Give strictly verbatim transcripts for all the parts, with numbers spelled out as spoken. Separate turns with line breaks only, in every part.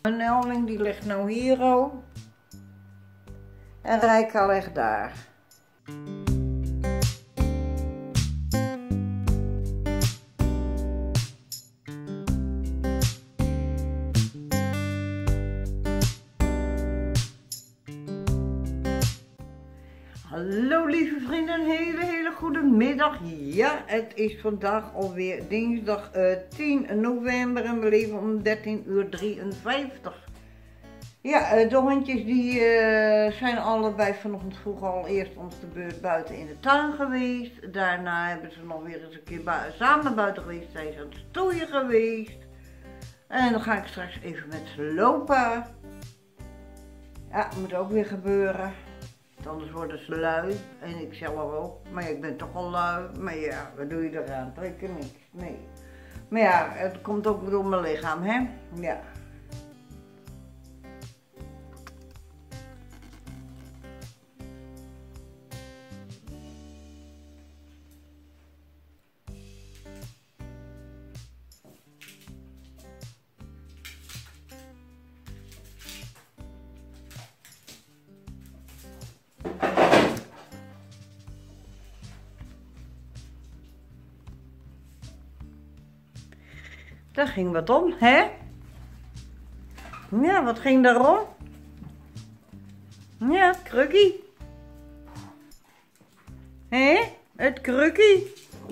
Mijn Elwing die ligt nou hier al. En Rijka ligt daar. Hallo lieve vrienden, een hele hele goede middag. Ja, het is vandaag alweer dinsdag uh, tien november en we leven om dertien uur drieënvijftig. Ja, uh, de hondjes die uh, zijn allebei vanochtend vroeg al eerst om de beurt buiten in de tuin geweest. Daarna hebben ze nog weer eens een keer bu samen buiten geweest, zijn ze aan het stoeien geweest. En dan ga ik straks even met ze lopen. Ja, dat moet ook weer gebeuren. Anders worden ze lui en ik zelf ook. Maar ja, ik ben toch al lui. Maar ja, wat doe je eraan? Trekken niks. Nee. Maar ja, het komt ook door mijn lichaam, hè? Ja. Daar ging wat om, hè? Ja, wat ging daarom? Ja, het krukkie. Hé, het krukkie.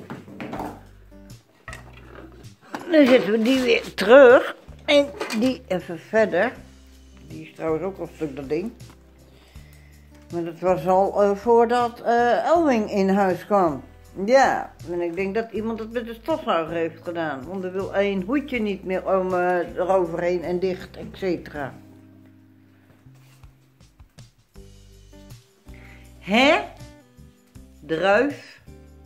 Dan zetten we die weer terug. En die even verder. Die is trouwens ook een stuk dat ding. Maar dat was al uh, voordat uh, Elwing in huis kwam. Ja, en ik denk dat iemand het met de stofzuiger heeft gedaan. Want er wil één hoedje niet meer om, uh, eroverheen en dicht, et cetera. Hè? Druif.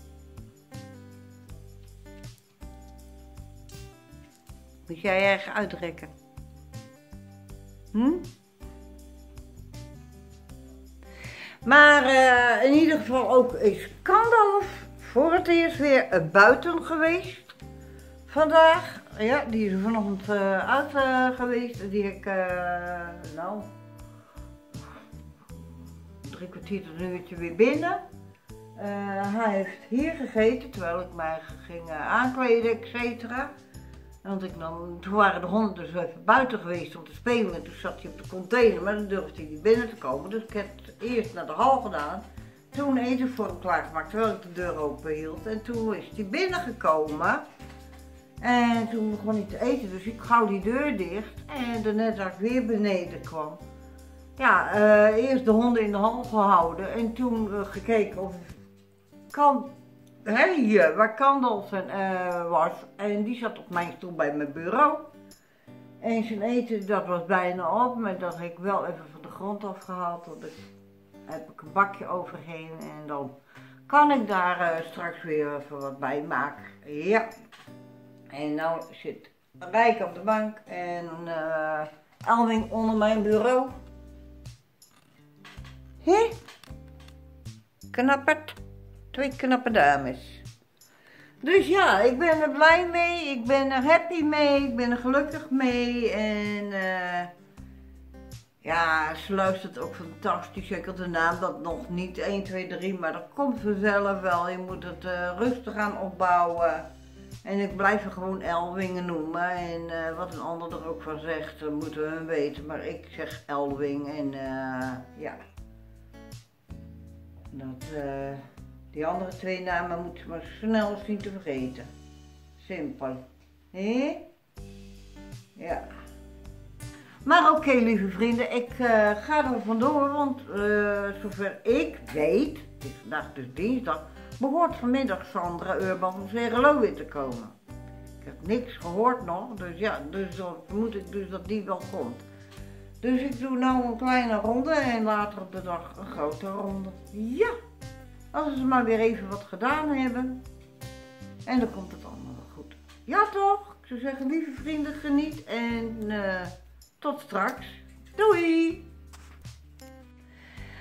Moet jij je eigen uitrekken? Hm? Maar uh, in ieder geval ook is Gandalf voor het eerst weer buiten geweest. Vandaag. Ja, die is er vanochtend uh, uit uh, geweest. Die heb ik, uh, nou, drie kwartier tot een uurtje weer binnen. Uh, hij heeft hier gegeten terwijl ik mij ging uh, aankleden, et cetera. Want ik dan, toen waren de honden dus even buiten geweest om te spelen en toen zat hij op de container, maar dan durfde hij niet binnen te komen. Dus ik heb het eerst naar de hal gedaan, toen eten voor hem klaargemaakt terwijl ik de deur open hield. En toen is hij binnengekomen en toen begon hij te eten, dus ik gauw die deur dicht en daarnet als ik weer beneden kwam. Ja, uh, eerst de honden in de hal gehouden en toen uh, gekeken of kan... Hé, hier, waar Gandalf uh, was en die zat op mijn stoel bij mijn bureau. En zijn eten, dat was bijna op, maar dat heb ik wel even van de grond afgehaald. Dan heb ik een bakje overheen en dan kan ik daar uh, straks weer even wat bij maken. Ja. En nou zit Rijk op de bank en uh, Elwing onder mijn bureau. Hé? Knapperd. Twee knappe dames. Dus ja, ik ben er blij mee, ik ben er happy mee, ik ben er gelukkig mee en uh, ja, ze luistert ook fantastisch. Ik had de naam dat nog niet één, twee, drie, maar dat komt vanzelf wel. Je moet het uh, rustig aan opbouwen en ik blijf er gewoon Elwingen noemen en uh, wat een ander er ook van zegt, dat moeten we hem weten, maar ik zeg Elwing en uh, ja, dat... Uh, Die andere twee namen moeten ze maar snel zien te vergeten. Simpel. Hé? Ja. Maar oké, okay, lieve vrienden, ik uh, ga er vandoor, want uh, zover ik weet, het is vandaag dus dinsdag, behoort vanmiddag Sandra Urban van Zerelo weer te komen. Ik heb niks gehoord nog, dus ja, dus dan vermoed ik dus dat die wel komt. Dus ik doe nou een kleine ronde en later op de dag een grote ronde. Ja! Als ze maar weer even wat gedaan hebben. En dan komt het allemaal wel goed. Ja toch? Ik zou zeggen, lieve vrienden, geniet en uh, tot straks. Doei! Nou,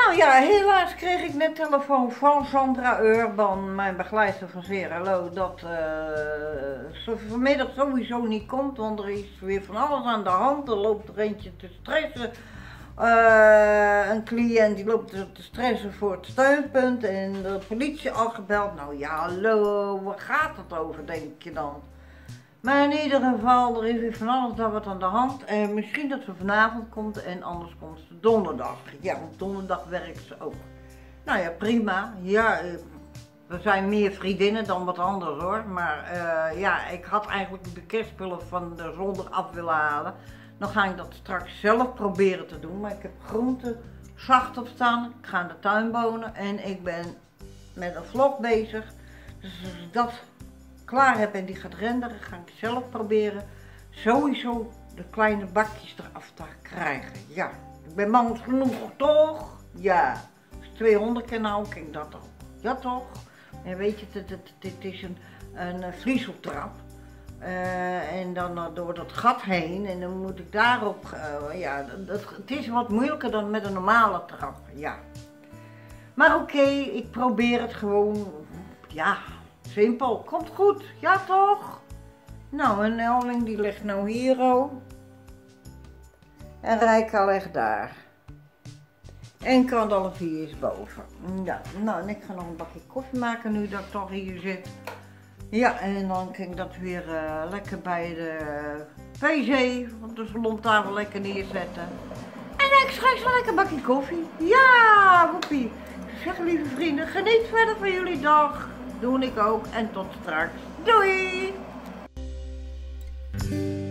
Nou ja, helaas kreeg ik net telefoon van Sandra Urban, mijn begeleidster van Zeralo, dat uh, ze vanmiddag sowieso niet komt, want er is weer van alles aan de hand. Er loopt er eentje te stressen, uh, een cliënt die loopt te stressen voor het steunpunt en de politie al gebeld. Nou ja, hallo, waar gaat het over, denk je dan? Maar in ieder geval, er is weer van alles daar wat aan de hand. En misschien dat ze vanavond komt en anders komt ze donderdag. Ja, want donderdag werkt ze ook. Nou ja, prima. Ja, we zijn meer vriendinnen dan wat anders hoor. Maar uh, ja, ik had eigenlijk de kerstspullen van de zondag af willen halen. Dan ga ik dat straks zelf proberen te doen. Maar ik heb groenten zacht op staan. Ik ga in de tuin wonen en ik ben met een vlog bezig. Dus als ik dat klaar heb en die gaat renderen, ga ik zelf proberen sowieso de kleine bakjes eraf te krijgen. Ja, ik ben mans genoeg, toch? Ja, als ik tweehonderd kan nou, kan ik dat ook. Ja toch? En weet je, dit is een, een vlieseltrap. Uh, en dan uh, door dat gat heen en dan moet ik daarop, uh, ja, dat, het is wat moeilijker dan met een normale trap, ja. Maar oké, okay, ik probeer het gewoon, ja. Simpel, komt goed, ja toch? Nou, en Elling die ligt nou hier ook. En Rijka ligt daar. En Kandalfie is boven. Ja, nou en ik ga nog een bakje koffie maken nu dat ik toch hier zit. Ja, en dan kan ik dat weer uh, lekker bij de P C, op de salontafel lekker neerzetten. En dan ik straks een lekker bakje koffie. Ja, woepie. Zeg lieve vrienden, geniet verder van jullie dag. Doe ik ook en tot straks. Doei!